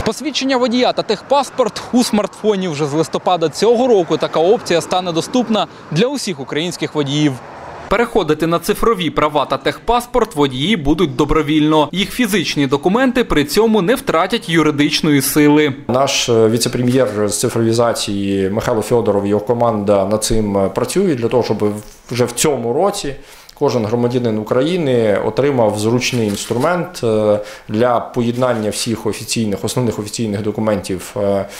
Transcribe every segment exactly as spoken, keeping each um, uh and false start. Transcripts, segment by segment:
Посвідчення водія та техпаспорт у смартфоні вже з листопада цього року. Така опція стане доступна для усіх українських водіїв. Переходити на цифрові права та техпаспорт водії будуть добровільно. Їх фізичні документи при цьому не втратять юридичної сили. Наш віце-прем'єр з цифровізації Михайло Федоров і його команда над цим працюють для того, щоб вже в цьому році кожен громадянин України отримав зручний інструмент для поєднання всіх офіційних, основних офіційних документів,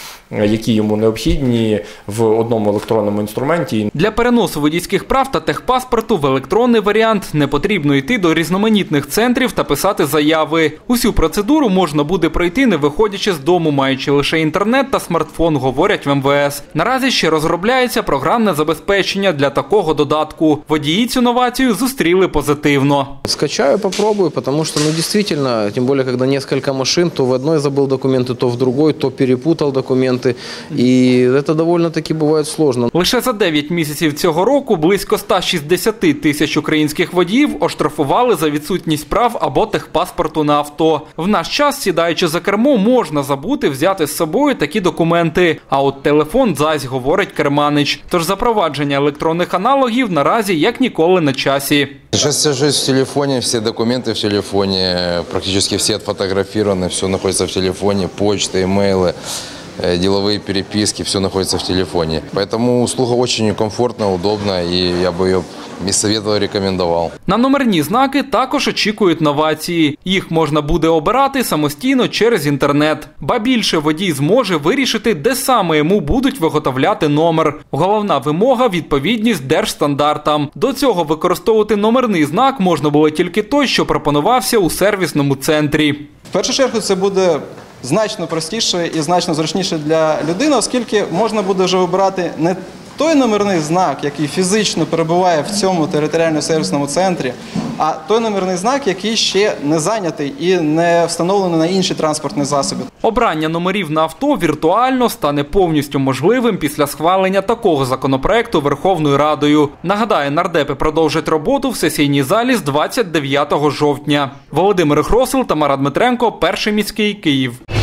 які йому необхідні, в одному електронному інструменті. Для переносу водійських прав та техпаспорту в електронний варіант не потрібно йти до різноманітних центрів та писати заяви. Усю процедуру можна буде пройти, не виходячи з дому, маючи лише інтернет та смартфон, говорять в ем ве ес. Наразі ще розробляється програмне забезпечення для такого додатку. Водії цю новацію зустріли позитивно. Скачаю, попробую, потому что, ну, действительно, тем более, когда несколько машин, то в одной забыл документы, то в другой, то перепутал документы, и это довольно-таки бывает сложно. Лише за дев'ять місяців цього року близько ста шістдесяти тисяч українських водіїв оштрафували за відсутність прав або техпаспорту на авто. В наш час, сідаючи за кермо, можна забути взяти з собою такі документи. А от телефон зась, говорить керманич. Тож запровадження електронних аналогів наразі як ніколи на часі. Сейчас вся жизнь в телефоне, все документы в телефоне, практически все отфотографированы, все находится в телефоне, почта, имейлы, деловые переписки, все находится в телефоне. Поэтому услуга очень комфортна, удобна, и я бы ее без совета рекомендував. На номерні знаки також очікують новації. Їх можна буде обирати самостійно через інтернет. Ба більше, водій зможе вирішити, де саме йому будуть виготовляти номер. Головна вимога – відповідність держстандартам. До цього використовувати номерний знак можна було тільки той, що пропонувався у сервісному центрі. В першу чергу це буде значно простіше і значно зручніше для людини, оскільки можна буде вже обирати не той номерний знак, який фізично перебуває в цьому територіально-сервісному центрі, а той номерний знак, який ще не зайнятий і не встановлений на інші транспортні засоби. Обрання номерів на авто віртуально стане повністю можливим після схвалення такого законопроекту Верховною Радою. Нагадаю, нардепи продовжать роботу в сесійній залі з двадцять дев'ятого жовтня. Володимир Гросел, Тамара Дмитренко, Перший міський, Київ.